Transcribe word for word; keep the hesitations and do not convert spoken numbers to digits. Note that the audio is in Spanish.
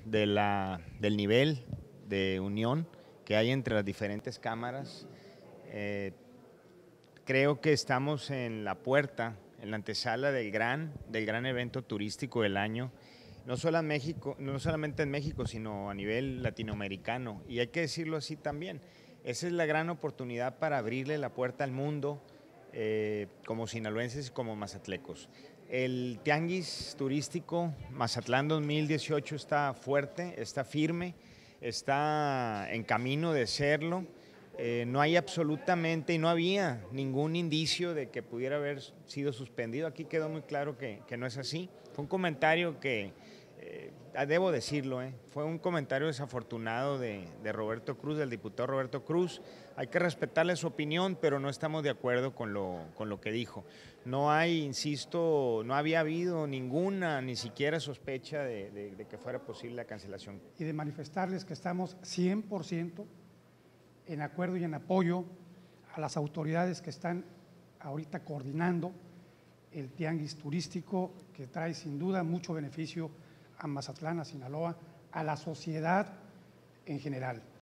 de la, del nivel de unión que hay entre las diferentes cámaras. Eh, creo que estamos en la puerta, en la antesala del gran, del gran evento turístico del año, no solo en México, no solamente en México, sino a nivel latinoamericano. Y hay que decirlo así también. Esa es la gran oportunidad para abrirle la puerta al mundo, eh, como sinaloenses y como mazatlecos. El tianguis turístico Mazatlán dos mil dieciocho está fuerte, está firme, está en camino de serlo. Eh, no hay absolutamente y no había ningún indicio de que pudiera haber sido suspendido. Aquí quedó muy claro que, que no es así. Fue un comentario que, eh, debo decirlo, eh, fue un comentario desafortunado de, de Roberto Cruz, del diputado Roberto Cruz. Hay que respetarle su opinión, pero no estamos de acuerdo con lo, con lo que dijo. No hay, insisto, no había habido ninguna, ni siquiera sospecha de, de, de que fuera posible la cancelación. Y de manifestarles que estamos cien por ciento en acuerdo y en apoyo a las autoridades que están ahorita coordinando el tianguis turístico, que trae sin duda mucho beneficio a Mazatlán, a Sinaloa, a la sociedad en general.